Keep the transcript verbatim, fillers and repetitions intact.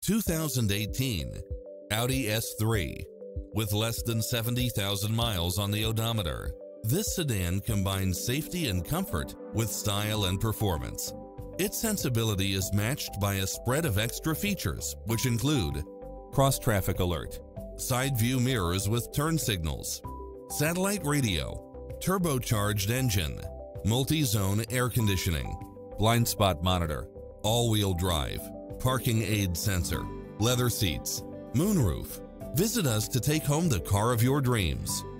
two thousand eighteen Audi S three. With less than seventy thousand miles on the odometer, this sedan combines safety and comfort with style and performance. Its sensibility is matched by a spread of extra features, which include cross-traffic alert, side view mirrors with turn signals, satellite radio, turbocharged engine, multi-zone air conditioning, blind spot monitor, all-wheel drive, parking aid sensor, leather seats, moonroof. Visit us to take home the car of your dreams.